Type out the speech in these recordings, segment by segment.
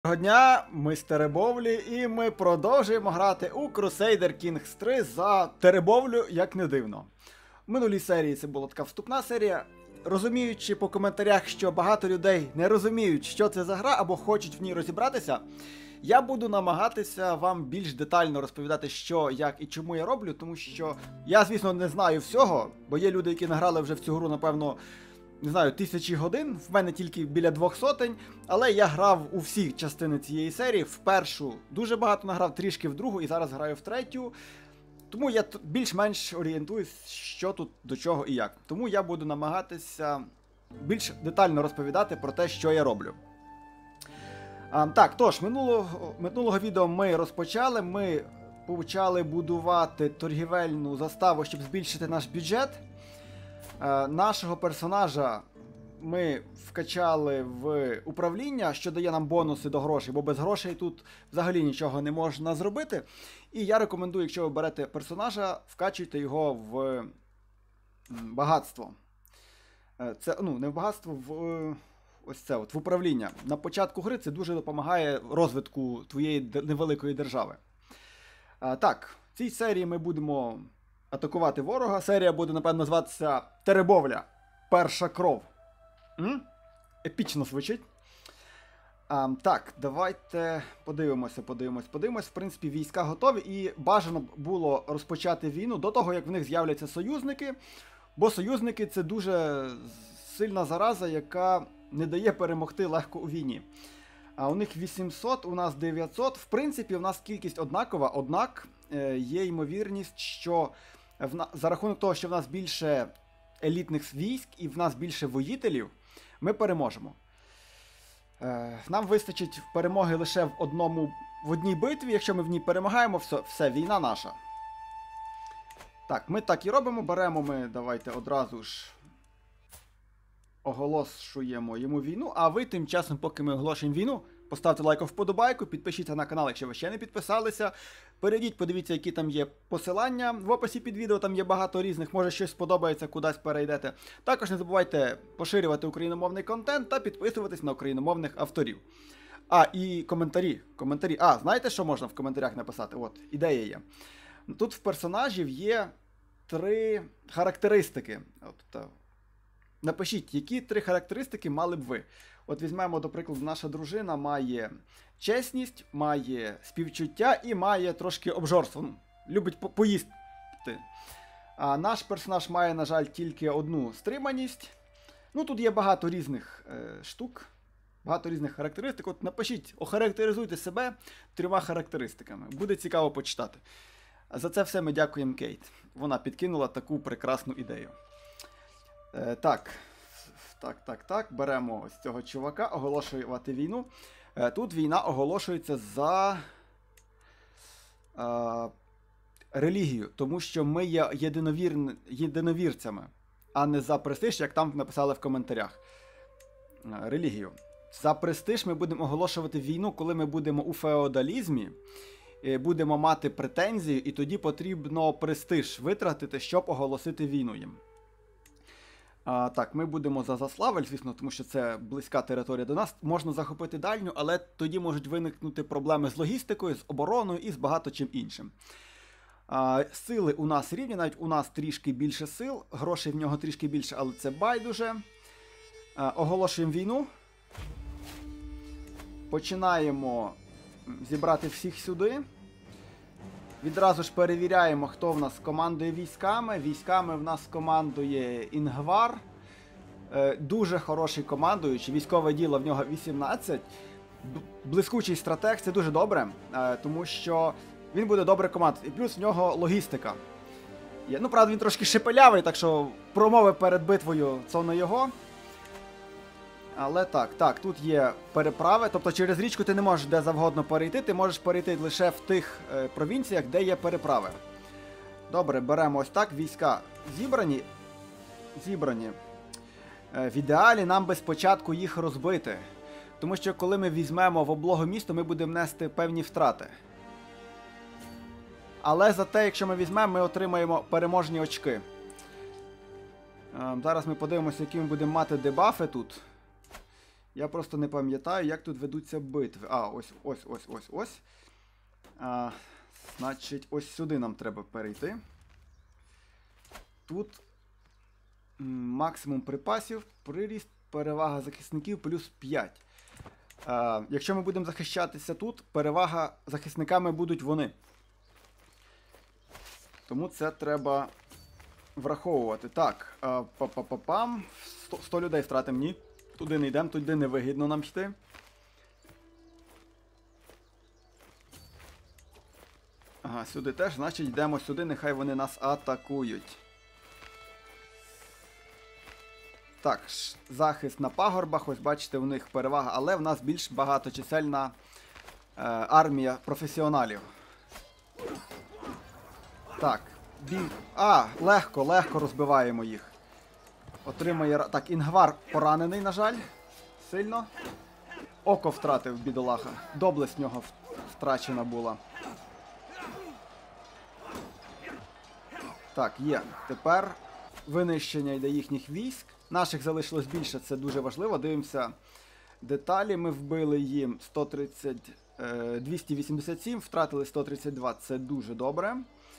Доброго дня, ми з Теребовлі, і ми продовжуємо грати у Crusader Kings 3 за Теребовлю, як не дивно. В минулій серії це була така вступна серія. Розуміючи по коментарях, що багато людей не розуміють, що це за гра, або хочуть в ній розібратися, я буду намагатися вам більш детально розповідати, що, як і чому я роблю, тому що я, звісно, не знаю всього, бо є люди, які награли вже в цю гру, напевно, не знаю, 1000 годин, в мене тільки біля 200, але я грав у всі частини цієї серії. В першу дуже багато награв, трішки в другу, і зараз граю в третю. Тому я більш-менш орієнтуюсь, що тут, до чого і як. Тому я буду намагатися більш детально розповідати про те, що я роблю. Так, тож, минулого відео ми розпочали, ми почали будувати торгівельну заставу, щоб збільшити наш бюджет. Нашого персонажа ми вкачали в управління, що дає нам бонуси до грошей, бо без грошей тут взагалі нічого не можна зробити. І я рекомендую, якщо ви берете персонажа, вкачуйте його в багатство. Це, не в багатство, ось це в управління. На початку гри це дуже допомагає розвитку твоєї невеликої держави. Так, в цій серії ми будемо атакувати ворога. Серія буде, напевно, називатися Теребовля. Перша кров. Епічно звучить. Так, давайте подивимося. В принципі, війська готові, і бажано було розпочати війну до того, як в них з'являться союзники. Бо союзники — це дуже сильна зараза, яка не дає перемогти легко у війні. У них 800, у нас 900. В принципі, у нас кількість однакова, однак є ймовірність, що за рахунок того, що в нас більше елітних військ і в нас більше воїтелів, ми переможемо. Нам вистачить перемоги лише в одній битві. Якщо ми в ній перемагаємо, все, війна наша. Так, ми так і робимо. Давайте одразу ж оголошуємо йому війну. А ви тим часом, поки ми оголошуємо війну, поставте лайк, вподобайку, підпишіться на канал, якщо ви ще не підписалися. Перейдіть, подивіться, які там є посилання в описі під відео, там є багато різних, може щось сподобається, кудись перейдете. Також не забувайте поширювати україномовний контент та підписуватись на україномовних авторів. І коментарі. Знаєте, що можна в коментарях написати? От, ідея є. Тут в персонажів є 3 характеристики. Напишіть, які 3 характеристики мали б ви. От візьмемо, до прикладу, наша дружина має чесність, має співчуття і має трошки обжорство. Любить поїсти. А наш персонаж має, на жаль, тільки одну стриманість. Тут є багато різних штук, багато різних характеристик. От напишіть, охарактеризуйте себе 3 характеристиками. Буде цікаво почитати. За це все ми дякуємо Кейт. Вона підкинула таку прекрасну ідею. Так, беремо ось цього чувака, оголошувати війну. Тут війна оголошується за релігію, тому що ми є єдиновірцями, а не за престиж, як там написали в коментарях. Релігію. За престиж ми будемо оголошувати війну, коли ми будемо у феодалізмі, будемо мати претензії, і тоді потрібно престиж витратити, щоб оголосити війну їм. Так, ми будемо за Заславель, звісно, тому що це близька територія до нас. Можна захопити дальню, але тоді можуть виникнути проблеми з логістикою, з обороною і з багато чим іншим. Сили у нас рівні, навіть у нас трішки більше сил, грошей в нього трішки більше, але це байдуже. Оголошуємо війну. Починаємо зібрати всіх сюди. Відразу ж перевіряємо, хто в нас командує військами. Військами в нас командує Інгвар. Дуже хороший командуючий. Військове діло в нього 18. Блискучий стратег, це дуже добре, тому що він буде добре командувати. І плюс в нього логістика. Правда, він трошки шепелявий, так що промови перед битвою – це не його. Але так, тут є переправи, тобто через річку ти не можеш де завгодно перейти, ти можеш перейти лише в тих провінціях, де є переправи. Добре, беремо ось так, війська зібрані. В ідеалі нам би спочатку їх розбити, тому що коли ми візьмемо в облогу місто, ми будемо нести певні втрати. Але зате, якщо ми візьмемо, ми отримаємо переможні очки. Зараз ми подивимося, які ми будемо мати дебафи тут. Я просто не пам'ятаю, як тут ведуться битви. А, ось. Значить, ось сюди нам треба перейти. Тут максимум припасів, приріст, перевага захисників плюс 5. Якщо ми будемо захищатися тут, перевага захисниками будуть вони. Тому це треба враховувати. Так, 100 людей втратимо, ні. Туди не йдемо, туди не вигідно нам йти. Ага, сюди теж, значить йдемо сюди, нехай вони нас атакують. Так, захист на пагорбах, ось бачите, у них перевага, але в нас більш багаточисельна армія професіоналів. Так, легко розбиваємо їх. Отримає... Так, Інгвар поранений, на жаль, сильно. Око втратив, бідолаха. Доблесть в нього втрачена була. Так, є. Тепер винищення йде їхніх військ. Наших залишилось більше, це дуже важливо. Дивимося деталі. Ми вбили їм 287, втратили 132, це дуже добре.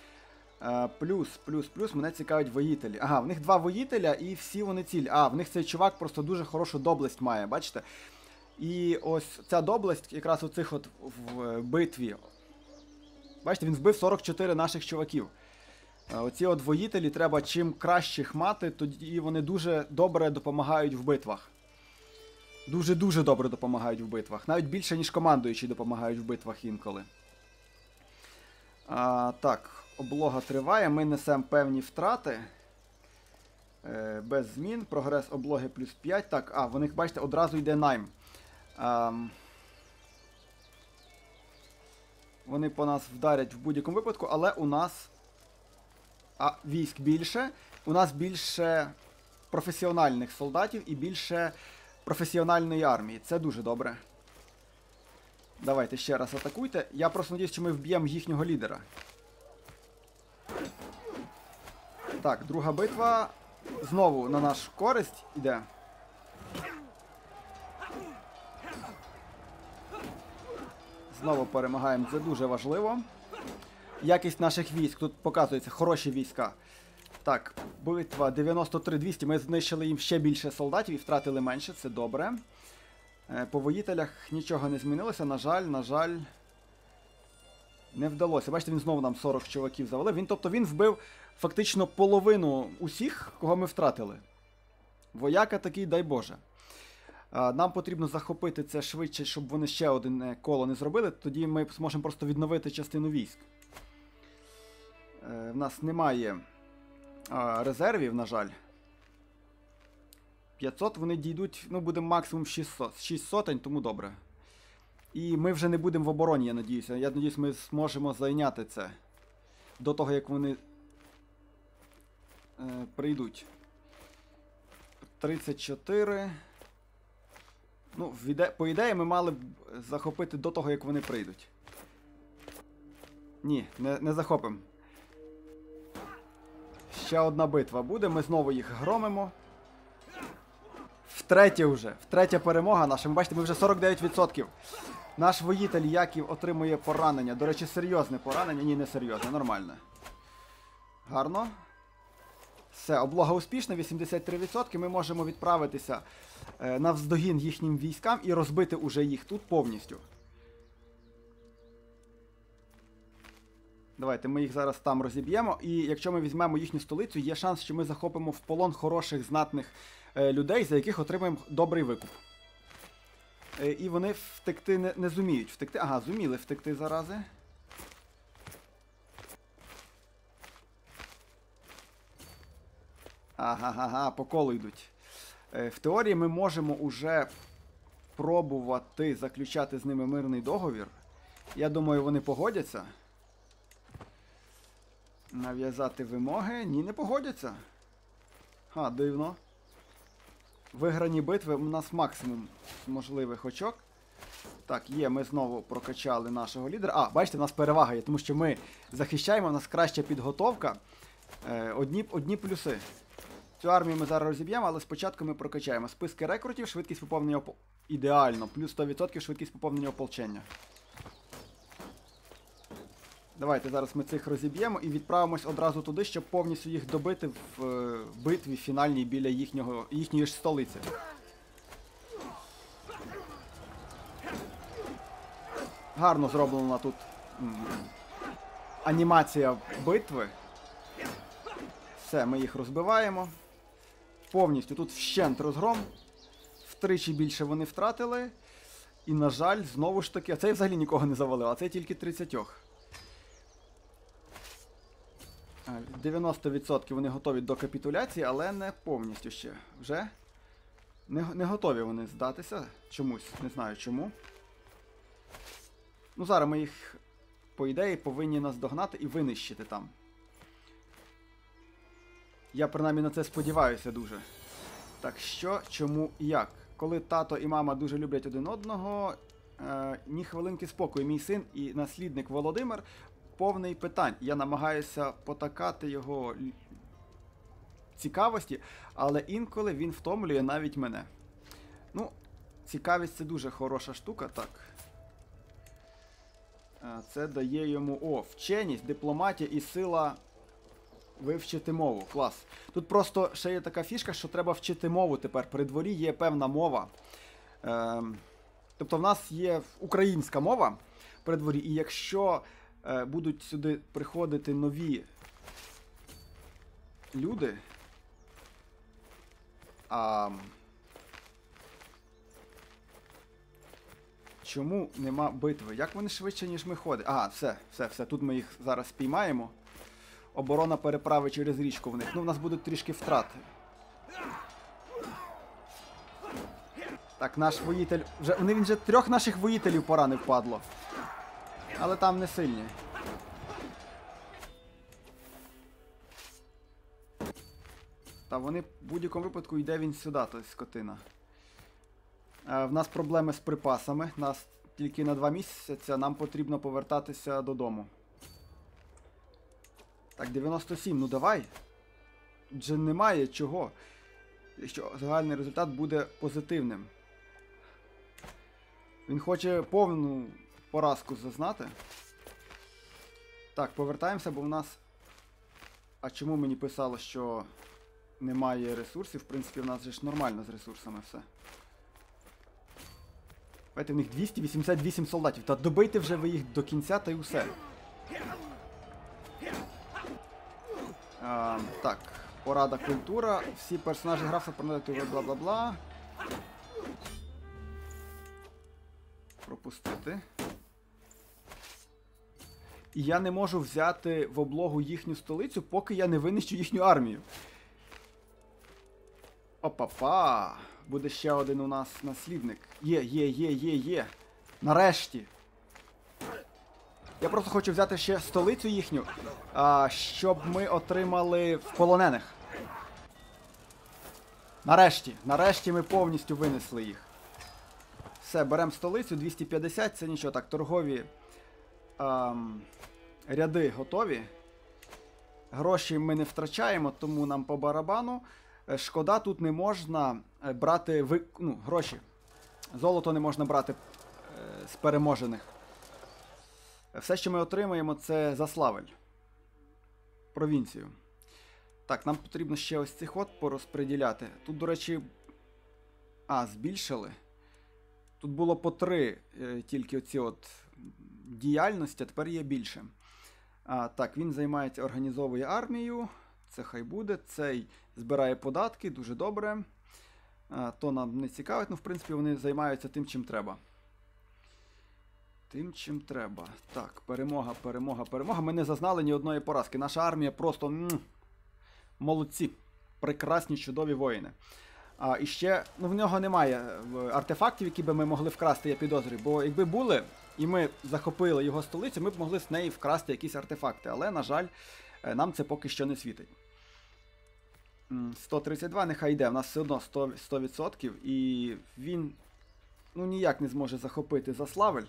Плюс, мене цікавить воїтелі. Ага, в них 2 воїтеля і всі вони цілі. В них цей чувак просто дуже хорошу доблесть має, бачите? І ось ця доблесть якраз оцих от в битві. Бачите, він вбив 44 наших чуваків. Оці от воїтелі треба чим кращих мати, тоді вони дуже добре допомагають в битвах. Дуже-дуже добре допомагають в битвах. Навіть більше, ніж командуючі допомагають в битвах інколи. Так, облога триває, ми несемо певні втрати. Без змін, прогрес облоги плюс 5. Так, в них, бачите, одразу йде найм. Вони по нас вдарять в будь-якому випадку, але у нас військ більше. У нас більше професіональних солдатів і більше професіональної армії. Це дуже добре. Давайте ще раз атакуйте. Я просто надіюсь, що ми вб'ємо їхнього лідера. Так, друга битва знову на нашу користь іде. Знову перемагаємо, це дуже важливо. Якість наших військ, тут показується, хороші війська. Так, битва 93-200, ми знищили їм ще більше солдатів і втратили менше, це добре. По воїтелях нічого не змінилося, на жаль, не вдалося. Бачите, він знову нам 40 чуваків завалив. Тобто він вбив фактично половину усіх, кого ми втратили. Вояка такий, дай Боже. Нам потрібно захопити це швидше, щоб вони ще одне коло не зробили, тоді ми зможемо просто відновити частину військ. В нас немає резервів, на жаль. 500 вони дійдуть, будемо максимум 600. 6 сотень, тому добре. І ми вже не будемо в обороні, я надіюся. Я надіюсь, ми зможемо зайняти це до того, як вони прийдуть. 34. По ідеї ми мали б захопити до того, як вони прийдуть. Ні, не захопимо. Ще одна битва буде, ми знову їх громимо. Втретя перемога наша. Ви бачите, ми вже 49%. Наш воїтель Яків отримує поранення. До речі, серйозне поранення. Ні, не серйозне, нормальне. Гарно. Все, облога успішна, 83%. Ми можемо відправитися навздогін їхнім військам і розбити уже їх тут повністю. Давайте, ми їх зараз там розіб'ємо. І якщо ми візьмемо їхню столицю, є шанс, що ми захопимо в полон хороших, знатних людей, за яких отримаємо добрий викуп. І вони втекти не зуміють втекти. Ага, зуміли втекти зарази. Ага, по колу йдуть. В теорії ми можемо уже пробувати заключати з ними мирний договір. Я думаю, вони погодяться. Нав'язати вимоги. Ні, не погодяться. Дивно. Виграні битви, у нас максимум можливих очок. Так, ми знову прокачали нашого лідера. Бачите, у нас перевага є, тому що ми захищаємо, у нас краща підготовка. Одні плюси. Цю армію ми зараз розіб'ємо, але спочатку ми прокачаємо списки рекрутів, швидкість поповнення Ідеально. Плюс 100% швидкість поповнення ополчення. Давайте зараз ми цих розіб'ємо і відправимось одразу туди, щоб повністю їх добити в битві фінальній біля їхньої ж столиці. Гарно зроблена тут анімація битви. Все, ми їх розбиваємо. Повністю тут вщент розгром. Втричі більше вони втратили. І, на жаль, знову ж таки, а цей взагалі нікого не завалив, а цей тільки 30. 90% вони готові до капітуляції, але не повністю ще. Вже не готові вони здатися. Чомусь, не знаю чому. Ну, зараз ми їх, по ідеї, повинні наздогнати і винищити там. Я принаймні на це сподіваюся дуже. Так що, чому і як? Коли тато і мама дуже люблять один одного, ні хвилинки спокою. Мій син і наслідник Володимир повний питань. Я намагаюся потакати його цікавості, але інколи він втомлює навіть мене. Ну, цікавість це дуже хороша штука, так. Це дає йому, вченість, дипломатія і сила вивчити мову. Клас. Тут просто ще є така фішка, що треба вчити мову тепер. При дворі є певна мова. Тобто в нас є українська мова при дворі, і якщо будуть сюди приходити нові люди, чому нема битви? Як вони швидше, ніж ми ходимо? Ага, все. Тут ми їх зараз спіймаємо. Оборона переправи через річку в них. Ну, в нас будуть трішки втрати. Так, наш воїтель... Він вже 3 наших воїтелів поранив, падло. Але там не сильні. Та вони в будь-якому випадку йде він сюди, той скотина. В нас проблеми з припасами. Нас тільки на 2 місяці, нам потрібно повертатися додому. Так, 97, ну давай. Вже немає чого. Якщо загальний результат буде позитивним. Він хоче повну поразку зазнати. Так, повертаємося, бо в нас... А чому мені писало, що немає ресурсів? В принципі, в нас же ж нормально з ресурсами все. Бачите, в них 288 солдатів. Та добийте вже ви їх до кінця, та й усе. Так, порада культура. Всі персонажі графа продають бла-бла-бла. Пропустити. І я не можу взяти в облогу їхню столицю, поки я не винищу їхню армію. Опа-па! Буде ще один у нас наслідник. Є. Нарешті. Я просто хочу взяти ще столицю їхню, щоб ми отримали в полонених. Нарешті ми повністю винесли їх. Все, беремо столицю, 250, це нічого. Так, торгові ряди готові. Гроші ми не втрачаємо, тому нам по барабану. Шкода, тут не можна брати гроші. Золото не можна брати з переможених. Все, що ми отримаємо, це Заславль. Провінцію. Так, нам потрібно ще ось цих порозподіляти. Тут, до речі... збільшили. Тут було по 3 тільки оці діяльності, а тепер є більше. Так, він займається, організовує армію. Це хай буде. Цей збирає податки, дуже добре. То нам не цікавить, в принципі, вони займаються тим, чим треба. Тим, чим треба. Так, перемога. Ми не зазнали ні одної поразки. Наша армія просто молодці. Прекрасні, чудові воїни. І ще, в нього немає артефактів, які би ми могли вкрасти, я підозрюю. Бо якби були, і ми захопили його столицю, ми б могли з неї вкрасти якісь артефакти. Але, на жаль, нам це поки що не світить. 132, нехай йде. У нас все одно 100%. І він, ніяк не зможе захопити Заславль.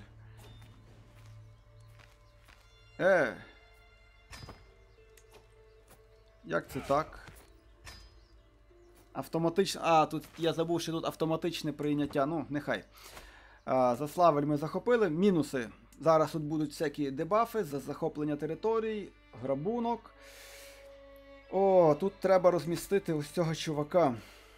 Як це так? Автоматично. А, тут я забув, що тут автоматичне прийняття. Ну, нехай. Заславель ми захопили. Мінуси. Зараз тут будуть всякі дебафи за захоплення територій, грабунок. О, тут треба розмістити ось цього чувака.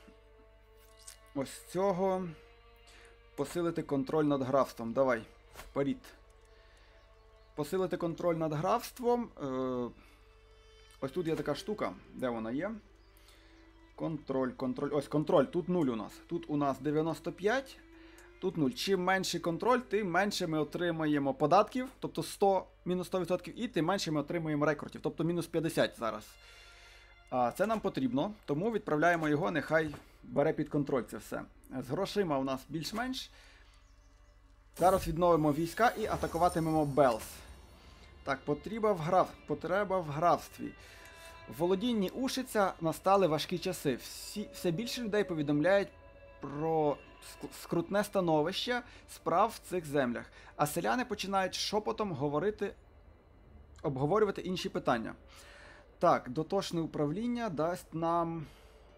Ось цього. Посилити контроль над графством. Давай, вперед. Посилити контроль над графством. Ось тут є така штука. Де вона є? Контроль. Ось контроль. Тут 0 у нас. Тут у нас 95. Тут 0. Чим менший контроль, тим менше ми отримаємо податків. Тобто 100, мінус 100%. І тим менше ми отримаємо рекордів. Тобто мінус 50 зараз. Це нам потрібно. Тому відправляємо його. Нехай бере під контроль це все. З грошима у нас більш-менш. Зараз відновимо війська і атакуватимемо Белс. Так, потреба в графстві. В володінні Ушиця настали важкі часи. Все більше людей повідомляють про скрутне становище справ в цих землях. А селяни починають шепотом обговорювати інші питання. Так, дотошне управління дасть нам...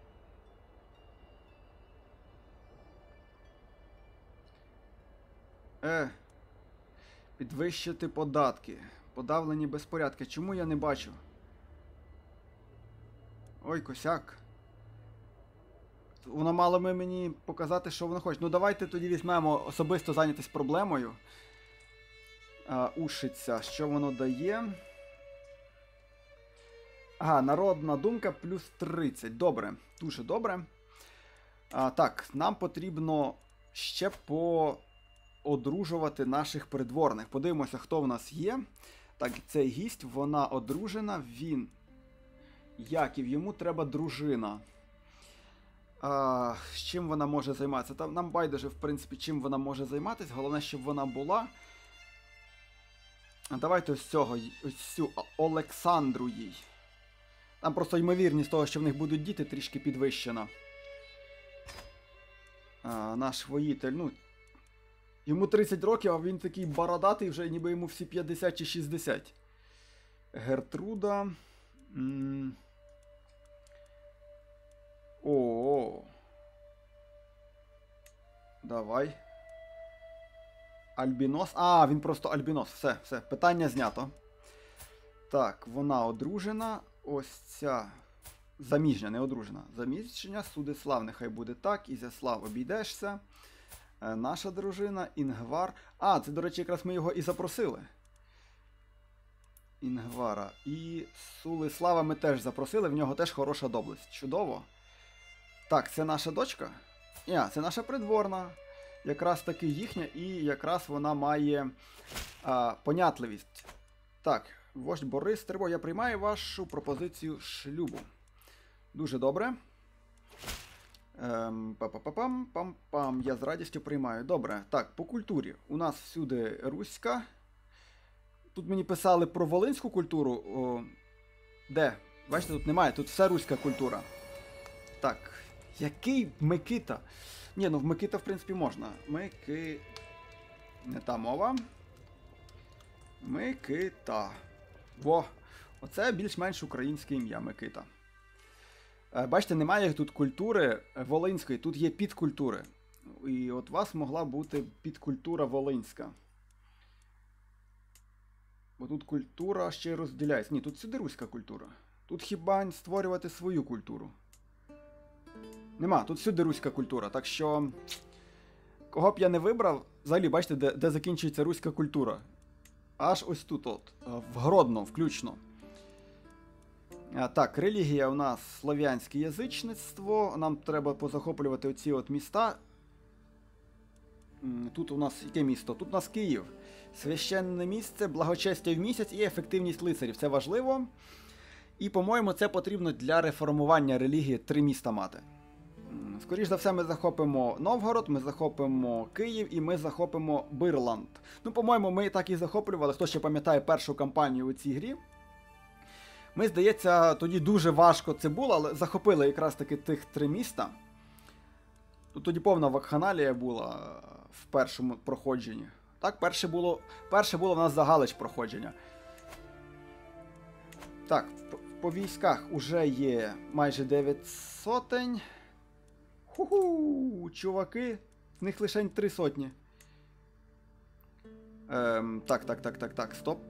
Підвищити податки. Подавлені безпорядки. Чому я не бачу? Ой, косяк. Вона мала мені показати, що вона хоче. Ну давайте тоді візьмемо особисто зайнятися проблемою. Ушиця. Що воно дає? Ага, народна думка плюс 30. Добре. Дуже добре. Так, нам потрібно ще одружувати наших придворних. Подивимося, хто в нас є. Так, цей гість, вона одружена, він... Яків, йому треба дружина. З чим вона може займатися? Там нам байдуже, в принципі, чим вона може займатися. Головне, щоб вона була. Давайте ось цю Олександру їй. Там просто ймовірність того, що в них будуть діти, трішки підвищена. Наш воїтель, ну... Йому 30 років, а він такий бородатий вже, ніби йому всі 50 чи 60. Гертруда. О. Давай. Альбінос. Він просто альбінос. Все. Питання знято. Так, вона одружена. Ось ця. Заміжня, не одружена. Заміжня. Судислав, нехай буде так. Ізяслав, обійдешся. Наша дружина, Інгвар. Це, до речі, якраз ми його і запросили. Інгвара. І Сулислава ми теж запросили, в нього теж хороша доблесть. Чудово. Так, це наша дочка? Це наша придворна. Якраз таки їхня, і якраз вона має понятливість. Так, вождь Борис Тербо, я приймаю вашу пропозицію шлюбу. Дуже добре. Пам-пам-пам-пам. Я з радістю приймаю. Добре. Так, по культурі. У нас всюди руська. Тут мені писали про волинську культуру. Де? Бачите, тут немає. Тут все руська культура. Так. Який Микита? Ні, ну в Микита, в принципі, можна. Не та мова. Микита. Во. Оце більш-менш українське ім'я Микита. Бачите, немає тут культури волинської, тут є підкультури. І от у вас могла бути підкультура волинська. Бо тут культура ще й розділяється. Ні, тут сюди руська культура. Тут хіба створювати свою культуру. Нема, тут сюди руська культура. Так що, кого б я не вибрав, взагалі, бачите, де закінчується руська культура. Аж ось тут, в Гродно, включно. Так, релігія у нас слов'янське язичництво. Нам треба позахоплювати оці от міста. Тут у нас яке місто? Тут у нас Київ. Священне місце, благочестя в місяць і ефективність лицарів. Це важливо. І, по-моєму, це потрібно для реформування релігії 3 міста мати. Скоріш за все, ми захопимо Новгород, ми захопимо Київ і ми захопимо Бирланд. Ну, по-моєму, ми так і захоплювали. Хто ще пам'ятає першу кампанію у цій грі. Ми, здається, тоді дуже важко це було, але захопили якраз таки тих 3 міста. Тут тоді повна вакханалія була в першому проходженні. Так, перше було в нас за Галич проходження. Так, по військах уже є майже 9 сотень. Ху-ху, чуваки, з них лише 3 сотні. Так, стоп.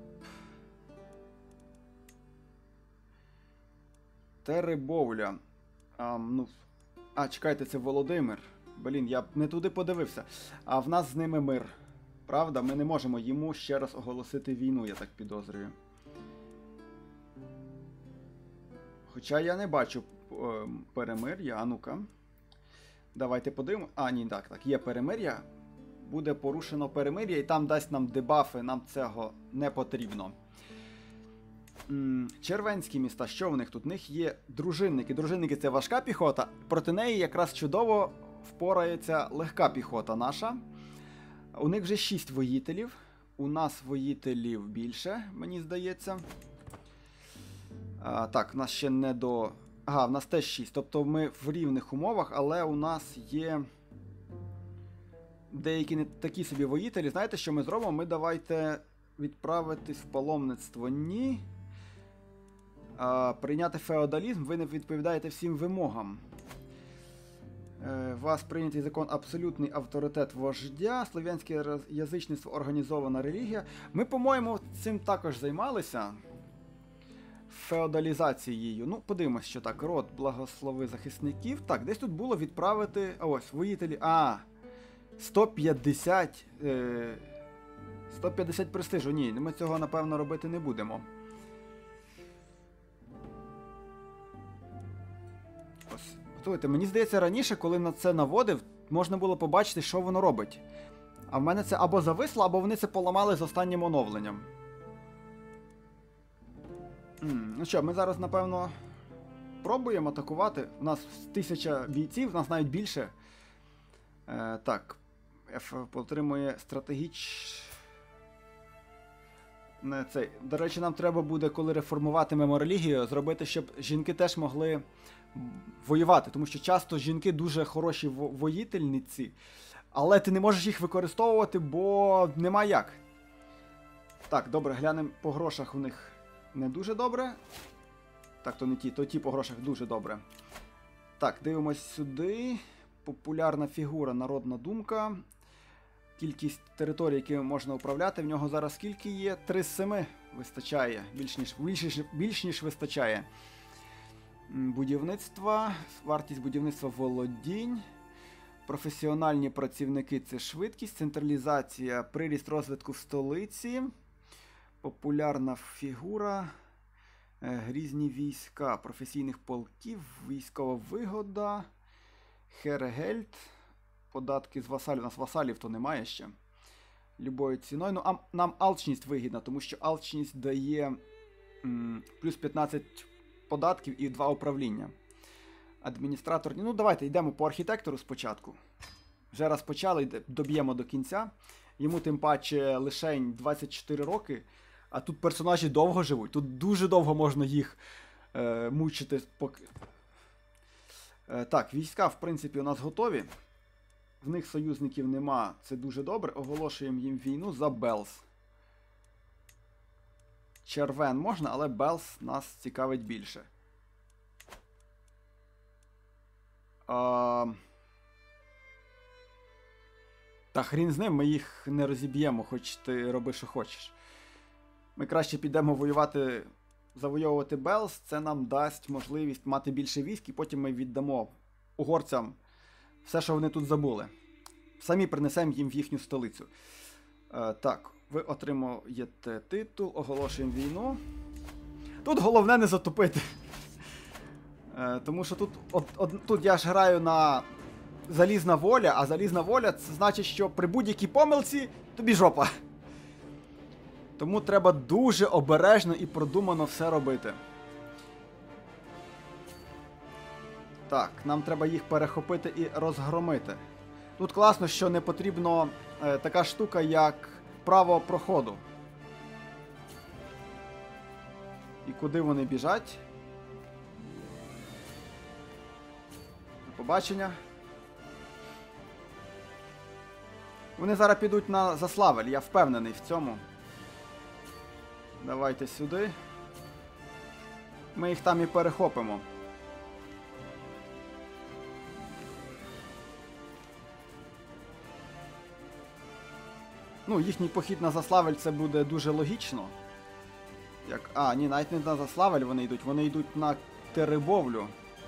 Теребовля. Чекайте, це Володимир. Блін, я не туди подивився. А в нас з ними мир. Правда? Ми не можемо йому ще раз оголосити війну, я так підозрюю. Хоча я не бачу перемир'я. А ну-ка. Давайте подивимося. Ні, так, є перемир'я. Буде порушено перемир'я і там дасть нам дебафи, нам цього не потрібно. Червенські міста, що в них тут? В них є дружинники. Дружинники — це важка піхота, проти неї якраз чудово впорається легка піхота наша. У них вже 6 воїтелів. У нас воїтелів більше, мені здається. Так, у нас ще не до... в нас теж 6. Тобто ми в рівних умовах, але у нас є деякі не такі собі воїтелі. Знаєте, що ми зробимо? Ми давайте відправитись в паломництво. Ні. Прийняти феодалізм. Ви не відповідаєте всім вимогам. Вас прийнятий закон абсолютний авторитет вождя, слов'янське язичництво, організована релігія. Ми, по-моєму, цим також займалися. Феодалізацією. Ну, подивимось, що так. Род, благослови захисників. Так, десь тут було відправити... Ось, воїтелі. 150... 150 престижу. Ні, ми цього, напевно, робити не будемо. Ось. Слухайте, мені здається, раніше, коли на це наводив, можна було побачити, що воно робить. А в мене це або зависло, або вони це поламали з останнім оновленням. Ну що, ми зараз, напевно, пробуємо атакувати. У нас 1000 бійців, у нас навіть більше. Так, F отримує До речі, нам треба буде, коли реформуватимемо релігію, зробити, щоб жінки теж могли воювати. Тому що часто жінки дуже хороші воїтельниці, але ти не можеш їх використовувати, бо нема як. Так, добре, глянемо по грошах у них. Не дуже добре. Так, то не ті, то ті по грошах дуже добре. Так, дивимось сюди. Популярна фігура, народна думка. Кількість територій, якими можна управляти. В нього зараз скільки є? 3 з 7 вистачає. Більш ніж вистачає. Будівництво. Вартість будівництва володінь. Професіональні працівники – це швидкість. Централізація, приріст розвитку в столиці. Популярна фігура, грізні війська, професійних полків, військова вигода, Хергельд, податки з васалів. У нас васалів то немає ще. Любою ціною. Ну, нам алчність вигідна, тому що алчність дає плюс 15 податків і 2 управління. Адміністратор. Ну, давайте йдемо по архітектору спочатку. Вже раз почали, доб'ємо до кінця. Йому тим паче лишень 24 роки. А тут персонажі довго живуть. Тут дуже довго можна їх мучити. Так, війська, в принципі, у нас готові. В них союзників нема. Це дуже добре. Оголошуємо їм війну за Белс. Червен можна, але Белс нас цікавить більше. Та хрін з ним, ми їх не розіб'ємо, хоч ти роби, що хочеш. Ми краще підемо воювати, завойовувати Белс, це нам дасть можливість мати більше військ, і потім ми віддамо угорцям все, що вони тут забули. Самі принесемо їм в їхню столицю. Так, ви отримуєте титул, оголошуємо війну. Тут головне не затопити. Тому що тут я ж граю на залізна воля, а залізна воля це значить, що при будь-якій помилці тобі жопа. Тому треба дуже обережно і продумано все робити. Так, нам треба їх перехопити і розгромити. Тут класно, що не потрібно така штука, як право проходу. І куди вони біжать? До побачення. Вони зараз підуть на Заславель, я впевнений в цьому. Давайте сюди. Ми їх там і перехопимо. Ну, їхній похід на Заславель це буде дуже логічно. А, ні, навіть не на Заславель вони йдуть на Теребовлю.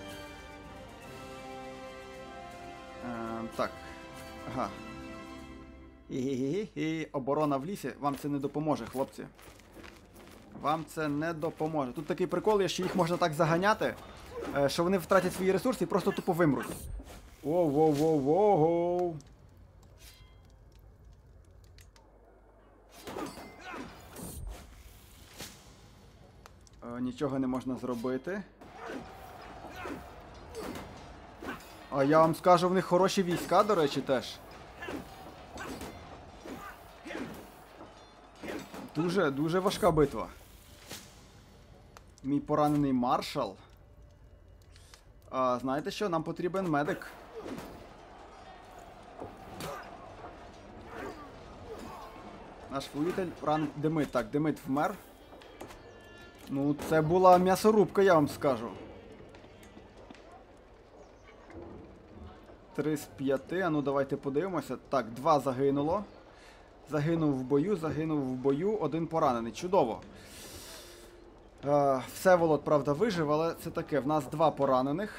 Так. Ага. І оборона в лісі. Вам це не допоможе, хлопці. Вам це не допоможе. Тут такий прикол є, що їх можна так заганяти, що вони втратять свої ресурси і просто тупо вимруть. Воу-воу-воу-воу. Нічого не можна зробити. А я вам скажу, в них хороші війська, до речі, теж. Дуже важка битва. Мій поранений маршал. Знаєте що? Нам потрібен медик. Наш воїтель Демид. Так, Демид вмер. Ну, це була м'ясорубка, я вам скажу. 3 з 5. А ну давайте подивимося. Так, 2 загинуло. Загинув в бою, 1 поранений. Чудово. Всеволод, правда, вижив, але це таке. В нас 2 поранених.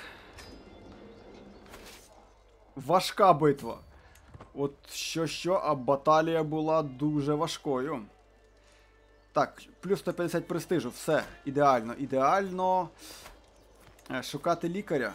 Важка битва. От що, а баталія була дуже важкою. Так, плюс 150 престижу. Все, ідеально, ідеально. Шукати лікаря.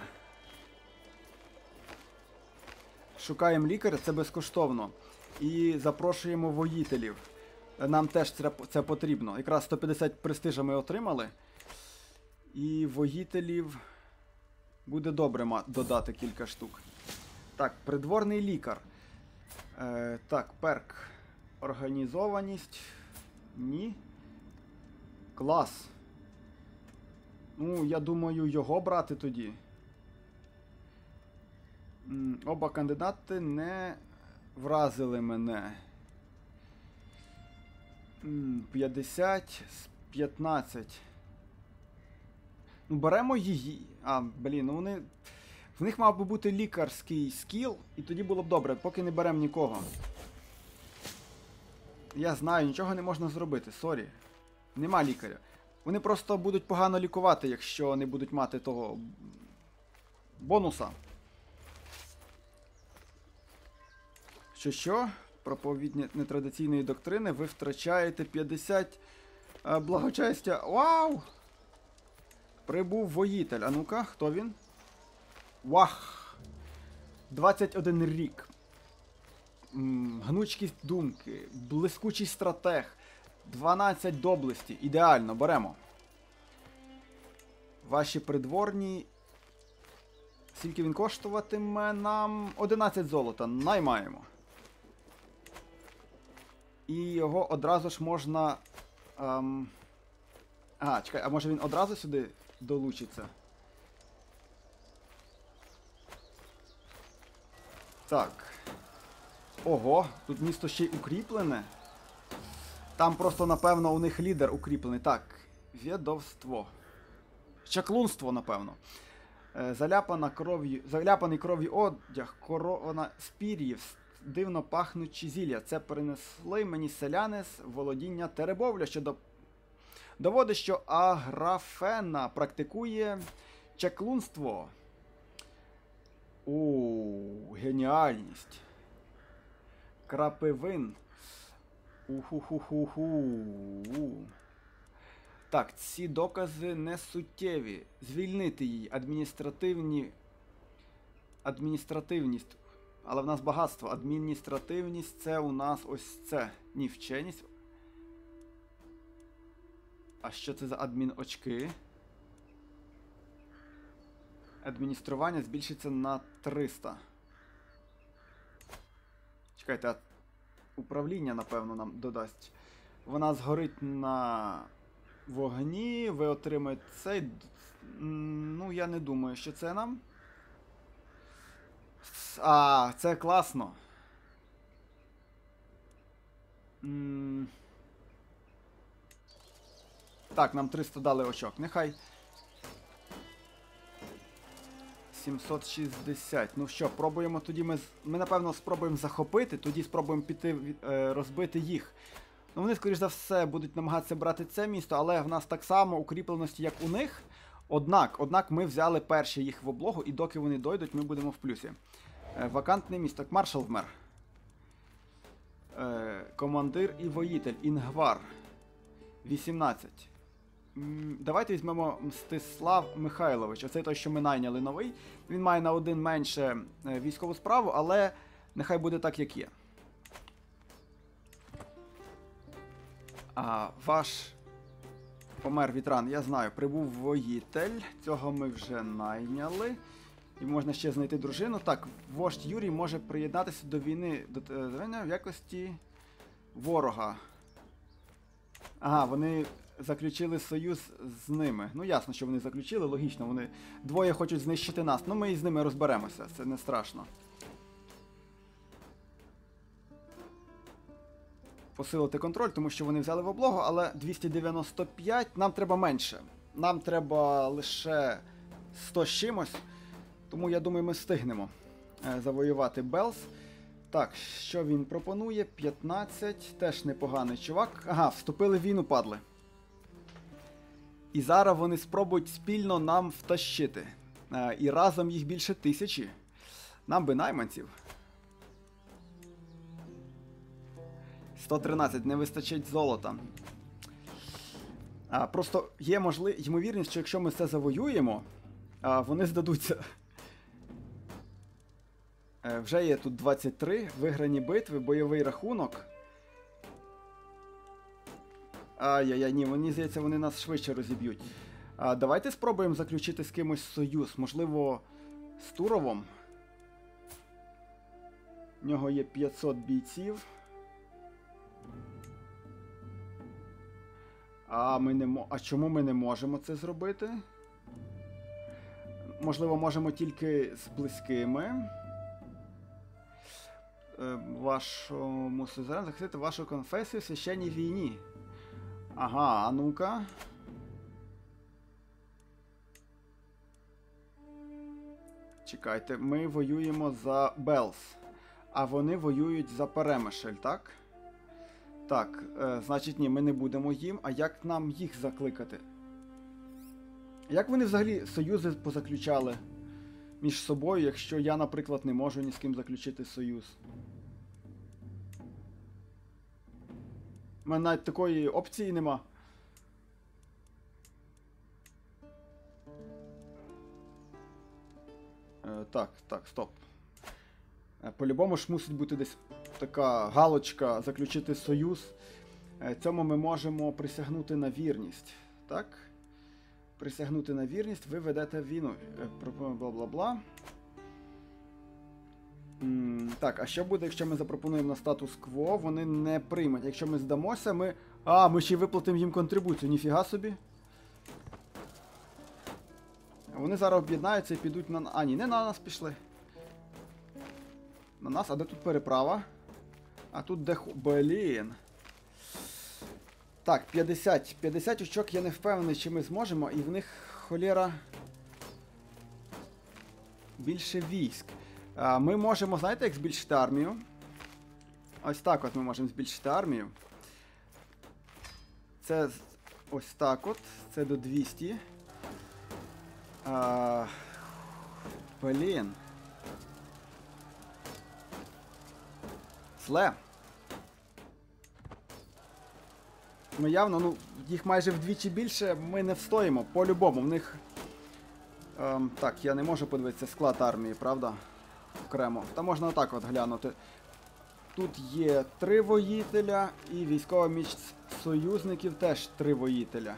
Шукаємо лікаря, це безкоштовно. І запрошуємо воїтелів. Нам теж це потрібно. Якраз 150 престижа ми отримали. І воїтелів буде добре додати кілька штук. Так, придворний лікар. Так, перк. Організованість. Ні. Клас. Ну, я думаю, його брати тоді. Оба кандидати не вразили мене. 50 з 15. Ну, беремо її. Ну вони... В них мав би бути лікарський скіл, і тоді було б добре, поки не беремо нікого. Я знаю, нічого не можна зробити, сорі. Нема лікаря. Вони просто будуть погано лікувати, якщо не будуть мати того бонуса. Що? Проповідні нетрадиційної доктрини, ви втрачаєте 50 благочестя. Вау! Прибув воїтель. А ну-ка, хто він? Вах! 21 рік. Гнучкість думки, блискучий стратег, 12 доблесті. Ідеально, беремо. Ваші придворні. Скільки він коштуватиме нам? 11 золота. Наймаємо. І його одразу ж можна... чекай, а може він одразу сюди долучиться? Так. Ого, тут місто ще й укріплене. Там просто, напевно, у них лідер укріплений. Так, відовство. Чаклунство, напевно. Заляпаний кров'ю одяг, корона з пір'їв, дивно пахнучі зілля. Це принесли мені селяни з володіння Теребовля, що доводить, що Аграфена практикує чаклунство. Геніальність. Крапивин. Уху-ху-ху-ху. Так, ці докази не суттєві. Звільнити її. Адміністративність. Але в нас багатство. Адміністративність це у нас ось це. Ні, вченість. А що це за адміночки? Адміністрування збільшиться на 300. Чекайте, управління, напевно, нам додасть. Вона згорить на вогні, ви отримаєте цей... Ну, я не думаю, що це нам. Це класно. Так, нам 300 дали очок. Нехай. 760. Ну що, пробуємо тоді ми напевно спробуємо захопити, тоді спробуємо піти розбити їх. Ну вони, скоріш за все, будуть намагатися брати це місто, але в нас так само укріпленості, як у них. Однак ми взяли перші їх в облогу, і доки вони дойдуть, ми будемо в плюсі. Вакантне місто. Так, маршал вмер. Командир і воїтель. Інгвар. 18. Давайте візьмемо Мстислав Михайлович. Оце той, що ми найняли новий. Він має на один менше військову справу, але нехай буде так, як є. Ваш помер Вітран, я знаю, прибув воїтель. Цього ми вже найняли. І можна ще знайти дружину. Так, вождь Юрій може приєднатися до війни в якості ворога. Ага, вони заключили союз з ними. Ну ясно, що вони заключили, логічно, вони двоє хочуть знищити нас. Ну ми і з ними розберемося, це не страшно. Посилити контроль, тому що вони взяли в облогу, але 295, нам треба менше. Нам треба лише 100 з чимось, тому я думаю, ми встигнемо завоювати Белс. Так, що він пропонує? 15, теж непоганий чувак. Ага, вступили в війну, падли. І зараз вони спробують спільно нам втащити. І разом їх більше 1000. Нам би найманців. 113, не вистачить золота. Просто є ймовірність, що якщо ми це завоюємо, вони здадуться. Вже є тут 23, виграні битви, бойовий рахунок. Ай-яй-яй, ні, мені здається, вони нас швидше розіб'ють. Давайте спробуємо заключити з кимось союз. Можливо, з Туровом. В нього є 500 бійців. А чому ми не можемо це зробити? Можливо, можемо тільки з близькими. Вашому сюзерену захистити вашу конфесію в священній війні. Ага, а ну-ка. Чекайте, ми воюємо за Белс. А вони воюють за Перемишль, так? Так, значить ні, ми не будемо їм. А як нам їх закликати? Як вони взагалі союзи позаключали між собою, якщо я, наприклад, не можу ні з ким заключити союз? У мене навіть такої опції нема. Так, стоп. По-любому ж мусить бути десь така галочка заключити союз. Цьому ми можемо присягнути на вірність. Так? Присягнути на вірність, ви ведете війну. Бла-бла-бла. Так, а що буде, якщо ми запропонуємо на статус-кво? Вони не приймуть. Якщо ми здамося, ми... ми ще й виплатимо їм контрибуцію. Ніфіга собі. Вони зараз об'єднаються і підуть на... ні, не на нас пішли. На нас, а де тут переправа? А тут де... Блін. Так, 50. 50 очок, я не впевнений, чи ми зможемо, і в них, холєра, більше військ. Ми можемо, знаєте, як збільшити армію? Ось так от ми можемо збільшити армію. Це ось так от. Це до 200. Блін. Зле. Ну явно, їх майже вдвічі більше, ми не встоїмо, по-любому, в них... так, я не можу подивитися склад армії, правда? Окремо. Та можна отак от глянути. Тут є 3 воїтеля, і військова міць союзників теж 3 воїтеля.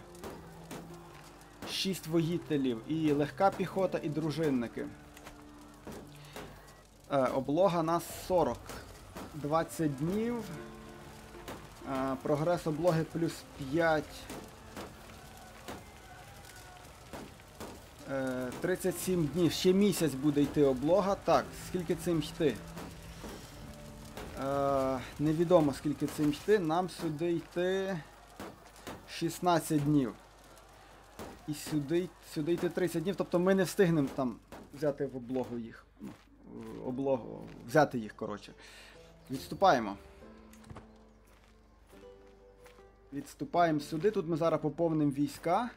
6 воїтелів, і легка піхота, і дружинники. Облога нас 40. 20 днів. Прогрес облоги плюс 5. 37 днів. Ще місяць буде йти облога. Так, скільки цим йти? Невідомо скільки цим йти. Нам сюди йти 16 днів. І сюди йти 30 днів. Тобто ми не встигнемо там взяти в облогу їх. Ну, облогу, взяти їх, коротше. Відступаємо. Відступаємо сюди. Тут ми зараз поповнимо війська.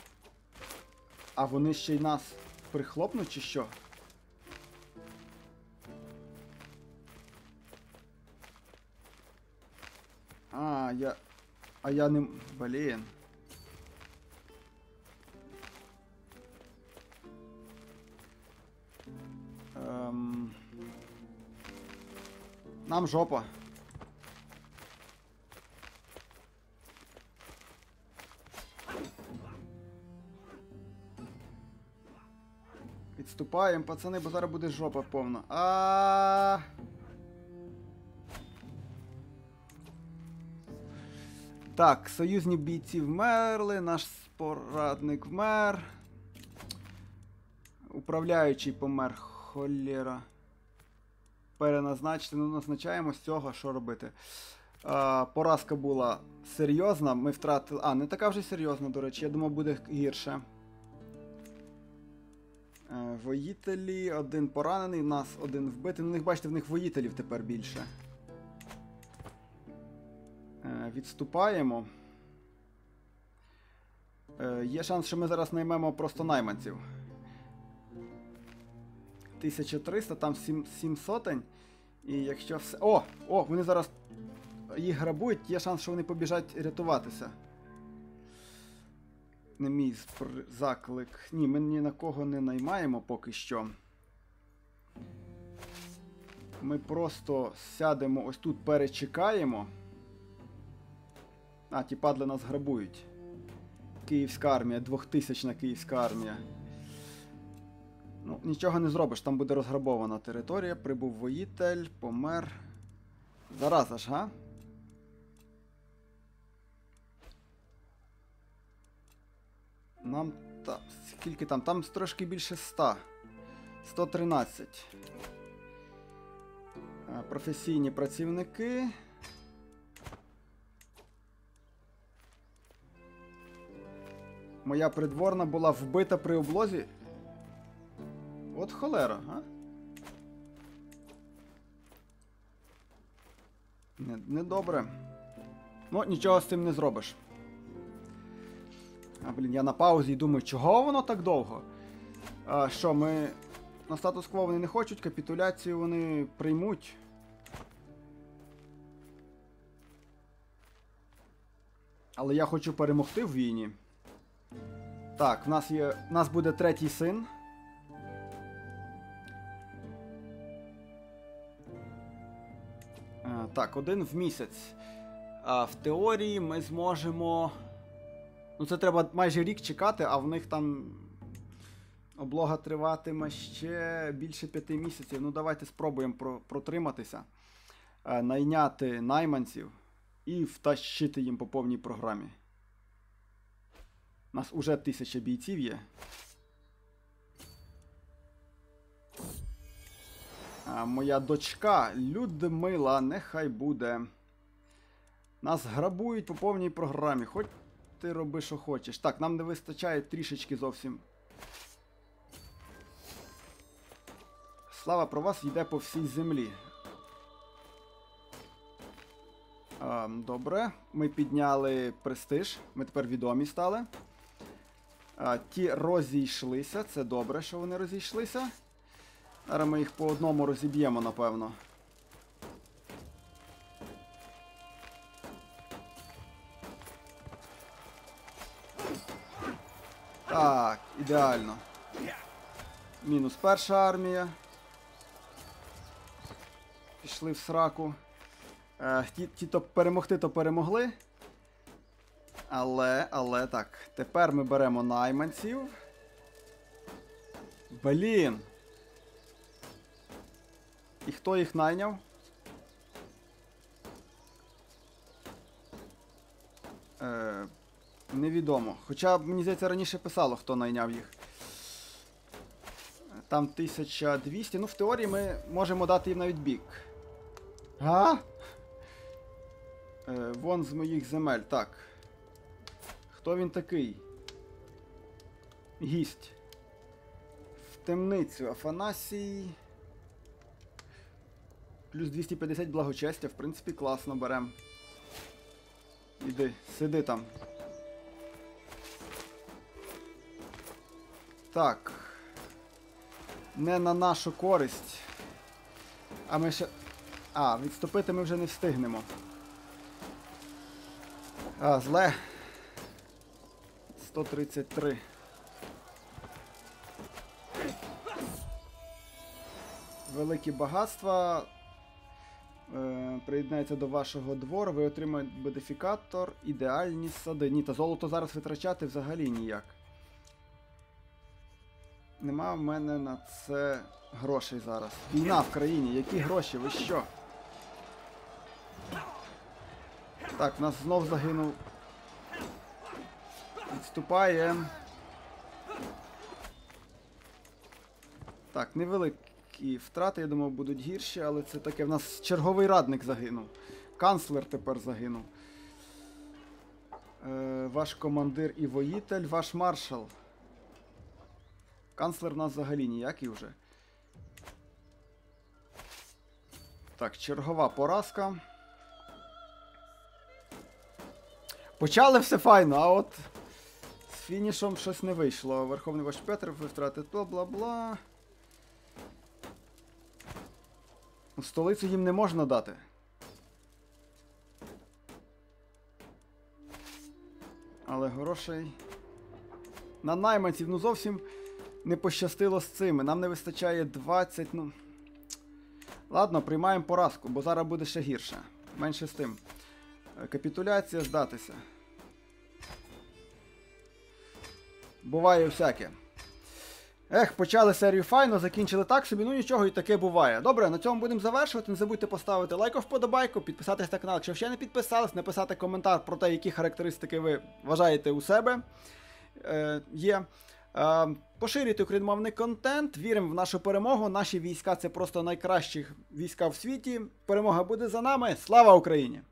А вони ще й нас прихлопнуть, чи що? А я не... Блін. Нам жопа. Відступаємо, пацани, бо зараз буде жопа повна. Так, союзні бійці вмерли, наш спорадник вмер. Управляючий помер, холєра. Переназначити, ну назначаємо з цього, що робити. Поразка була серйозна, ми втратили... не така вже серйозна, до речі, я думав, буде гірше. Воїтелі, один поранений, у нас один вбитий. Ну, бачите, в них воїтелів тепер більше. Відступаємо. Є шанс, що ми зараз наймемо просто найманців. 1300, там 7 сотень. І якщо все... О, вони зараз їх грабують, є шанс, що вони побіжать рятуватися. Не мій заклик. Ні, ми ні на кого не наймаємо поки що. Ми просто сядемо ось тут, перечекаємо. Ті падли нас грабують. Київська армія, 2000-на київська армія. Ну, нічого не зробиш, там буде розграбована територія. Прибув воїтель, помер. Зараза ж, га? Нам скільки там? Там трошки більше 100. 113. Професійні працівники. Моя придворна була вбита при облозі. От холера, а? Недобре. Ну, нічого з цим не зробиш. Блін, я на паузі і думаю, чого воно так довго? Що, ми... На статус-кво вони не хочуть, капітуляцію вони приймуть. Але я хочу перемогти в війні. Так, в нас буде третій син. Так, один в місяць. В теорії ми зможемо... Ну, це треба майже рік чекати, а в них там облога триватиме ще більше 5 місяців. Ну, давайте спробуємо протриматися, найняти найманців і втащити їм по повній програмі. У нас уже 1000 бійців є. Моя дочка Людмила, нехай буде. Нас грабують по повній програмі. Хоч ти роби, що хочеш. Так, нам не вистачає трішечки зовсім. Слава про вас йде по всій землі. Добре. Ми підняли престиж. Ми тепер відомі стали. Ті розійшлися. Це добре, що вони розійшлися. Зараз ми їх по одному розіб'ємо, напевно. Так, ідеально. Мінус перша армія. Пішли в сраку. Ті-то перемогти, то перемогли. Але так. Тепер ми беремо найманців. Блін. І хто їх найняв? Невідомо. Хоча, мені здається, раніше писало, хто найняв їх. Там 1200. Ну, в теорії ми можемо дати їм навіть бік. Вон з моїх земель. Так. Хто він такий? Гість. темницю. Афанасій. Плюс 250 благочестя, в принципі, класно берем. Іди, сиди там. Так. Не на нашу користь. А ми ще... А, відступити ми вже не встигнемо. А, зле. 133. Великі багатства. Приєднається до вашого двору. Ви отримаєте модифікатор. Ідеальні сади. Ні, та золото зараз витрачати взагалі ніяк. Нема в мене на це грошей зараз. Війна в країні. Які гроші? Ви що? Так, нас знов загинув. Відступаємо. Так, невеликі втрати, я думав, будуть гірші, але це таке. В нас черговий радник загинув. Канцлер тепер загинув. Ваш командир і воїтель, ваш маршал. Канцлер в нас взагалі ніякий вже. Так, чергова поразка. Почали все файно, а от з фінішом щось не вийшло. Верховний ваш Петр, ви втратите бла-бла-бла. Столицю їм не можна дати. Але грошей... На найманців, ну зовсім не пощастило з цими. Нам не вистачає 20, ну... Ладно, приймаємо поразку, бо зараз буде ще гірше. Менше з тим. Капітуляція, здатися. Буває всяке. Ех, почали серію файно, закінчили так собі, ну нічого, і таке буває. Добре, на цьому будемо завершувати. Не забудьте поставити лайк, вподобайку, підписатись на канал, якщо ще не підписались, написати коментар про те, які характеристики ви вважаєте у себе є. Поширюйте україномовний контент, віримо в нашу перемогу. Наші війська — це просто найкращі війська в світі. Перемога буде за нами. Слава Україні!